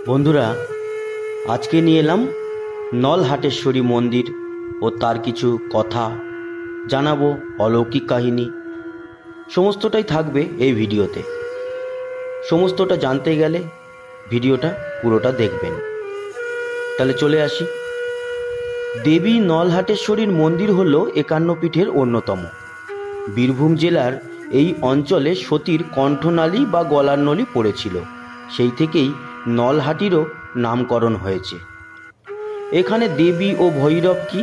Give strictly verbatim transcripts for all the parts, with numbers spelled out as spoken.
বন্ধুরা, আজকে নিয়ে এলাম নলহাটেশ্বরী মন্দির ও তার কিছু কথা জানাবো, অলৌকিক কাহিনী সমস্তটাই থাকবে এই ভিডিওতে। সমস্তটা জানতে গেলে ভিডিওটা পুরোটা দেখবেন। তাহলে চলে আসি। দেবী নলহাটেশ্বরীর মন্দির হলো একান্ন পীঠের অন্যতম। বীরভূম জেলার এই অঞ্চলে সতীর কণ্ঠনালী বা গলার নলী পড়েছিল, সেই থেকেই নলহাটিরও নামকরণ হয়েছে। এখানে দেবী ও ভৈরব কি?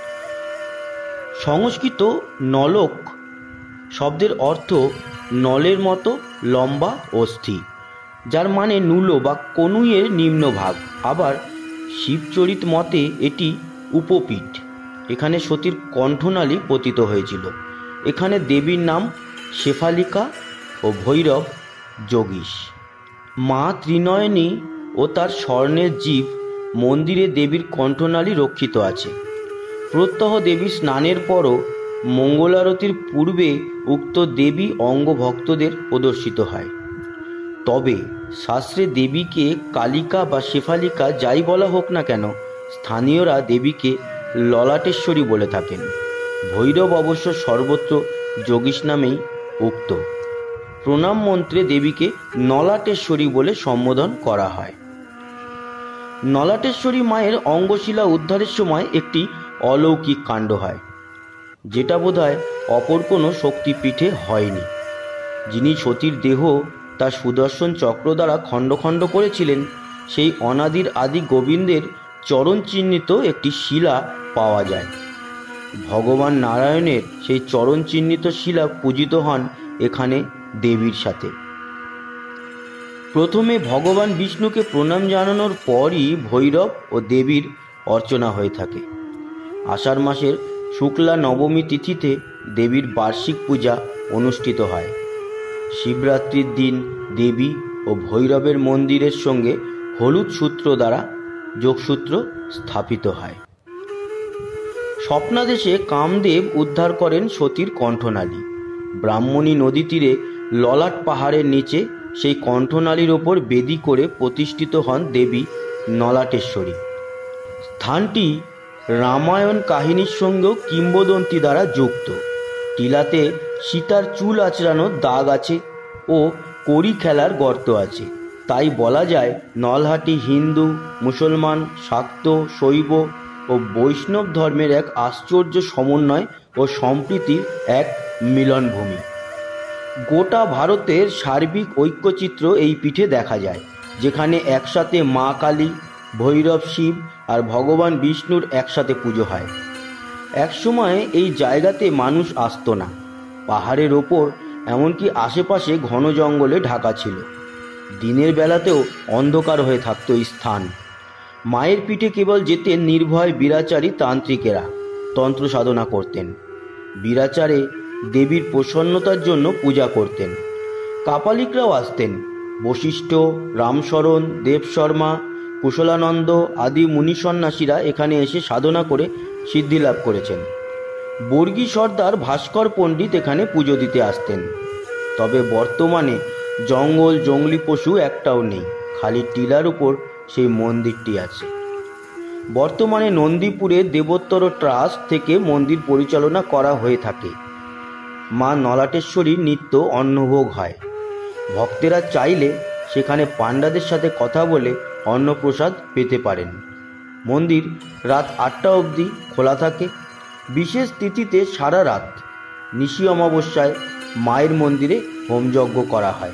সংস্কৃত নলক শব্দের অর্থ নলের মতো লম্বা অস্থি, যার মানে নুলো বা কনুইয়ের নিম্নভাগ। আবার শিবচরিত মতে এটি উপপীঠ। এখানে সতীর কণ্ঠনালী পতিত হয়েছিল। এখানে দেবীর নাম শেফালিকা ও ভৈরব যোগীশ। মা ত্রিনয়নী ও তার স্বর্ণের জীব মন্দিরে দেবীর কণ্ঠনালী রক্ষিত আছে। প্রত্যহ দেবী স্নানের পরও মঙ্গলারতির পূর্বে উক্ত দেবী অঙ্গ ভক্তদের প্রদর্শিত হয়। তবে শাস্ত্রে দেবীকে কালিকা বা শেফালিকা যাই বলা হোক না কেন, স্থানীয়রা দেবীকে ললাটেশ্বরী বলে থাকেন। ভৈরব অবশ্য সর্বত্র যোগীশ নামেই উক্ত। প্রণাম মন্ত্রে দেবীকে নলাটেশ্বরী বলে সম্বোধন করা হয়। নলাটেশ্বরী মায়ের অঙ্গশিলা উদ্ধারের সময় একটি অলৌকিক কাণ্ড হয়, যেটা বোধহয় অপর কোনো শক্তিপীঠে হয়নি। যিনি সতীর দেহ তার সুদর্শন চক্র দ্বারা খণ্ড খণ্ড করেছিলেন, সেই অনাদির আদি গোবিন্দের চরণ চিহ্নিত একটি শিলা পাওয়া যায়। ভগবান নারায়ণের সেই চরণ চিহ্নিত শিলা পূজিত হন এখানে দেবীর সাথে। প্রথমে ভগবান বিষ্ণুকে প্রণাম জানানোর পরই ভৈরব ও দেবীর অর্চনা হয়ে থাকে। আষাঢ় মাসের শুক্লা নবমী তিথিতে দেবীর বার্ষিক পূজা অনুষ্ঠিত হয়। শিবরাত্রির দিন দেবী ও ভৈরবের মন্দিরের সঙ্গে হলুদ সূত্র দ্বারা যোগসূত্র স্থাপিত হয়। স্বপ্নাদেশে কামদেব উদ্ধার করেন সতীর কণ্ঠনালী। ব্রাহ্মণী নদী তীরে ললাট পাহাড়ের নিচে সেই কণ্ঠনালীর ওপর বেদি করে প্রতিষ্ঠিত হন দেবী নলাটেশ্বরী। স্থানটি রামায়ণ কাহিনীর সঙ্গেও কিংবদন্তি দ্বারা যুক্ত। টিলাতে সীতার চুল আঁচড়ানোর দাগ আছে ও কড়ি খেলার গর্ত আছে। তাই বলা যায় নলহাটি হিন্দু, মুসলমান, শাক্ত, শৈব ও বৈষ্ণব ধর্মের এক আশ্চর্য সমন্বয় ও সম্প্রীতির এক মিলনভূমি। গোটা ভারতের সার্বিক ঐক্যচিত্র এই পীঠে দেখা যায়, যেখানে একসাথে মা কালী, ভৈরব শিব আর ভগবান বিষ্ণুর একসাথে পুজো হয়। একসময় এই জায়গাতে মানুষ আসত না। পাহাড়ের ওপর এমনকি আশেপাশে ঘন জঙ্গলে ঢাকা ছিল। দিনের বেলাতেও অন্ধকার হয়ে থাকত এই স্থান। মায়ের পিঠে কেবল যেতেন নির্ভয় বীরাচারী তান্ত্রিকেরা, তন্ত্র সাধনা করতেন। বীরাচারে দেবীর প্রসন্নতার জন্য পূজা করতেন। কাপালিকরাও আসতেন। বশিষ্ঠ, রামশরণ, দেবশর্মা, কুশলানন্দ আদি মুনি সন্ন্যাসীরা এখানে এসে সাধনা করে সিদ্ধি লাভ করেছেন। বর্গী সর্দার ভাস্কর পণ্ডিত এখানে পুজো দিতে আসতেন। তবে বর্তমানে জঙ্গল জঙ্গলি পশু একটাও নেই, খালি টিলার উপর সেই মন্দিরটি আছে। বর্তমানে নন্দীপুরে দেবোত্তর ট্রাস্ট থেকে মন্দির পরিচালনা করা হয়ে থাকে। মা নলাটেশ্বরীর নিত্য অন্নভোগ হয়। ভক্তেরা চাইলে সেখানে পাণ্ডাদের সাথে কথা বলে অন্নপ্রসাদ পেতে পারেন। মন্দির রাত আটটা অবধি খোলা থাকে। বিশেষ তিথিতে সারা রাত, নিশি অমাবস্যায় মায়ের মন্দিরে হোমযজ্ঞ করা হয়।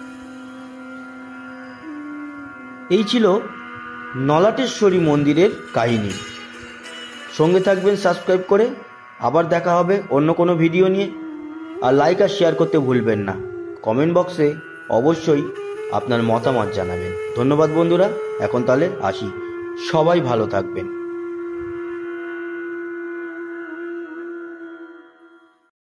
এই ছিল নলাটেশ্বরী মন্দিরের কাহিনী। সঙ্গে থাকবেন সাবস্ক্রাইব করে। আবার দেখা হবে অন্য কোনো ভিডিও নিয়ে। আর লাইক আর শেয়ার করতে ভুলবেন না। কমেন্ট বক্সে অবশ্যই আপনার মতামত জানাবেন। ধন্যবাদ বন্ধুরা। এখন তাহলে আসি। সবাই ভালো থাকবেন।